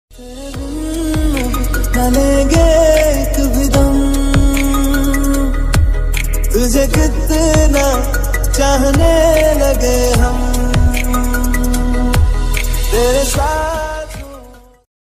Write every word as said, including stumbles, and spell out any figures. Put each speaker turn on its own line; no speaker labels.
लेंगे एक भी दम, तुझे कितना चाहने लगे हम।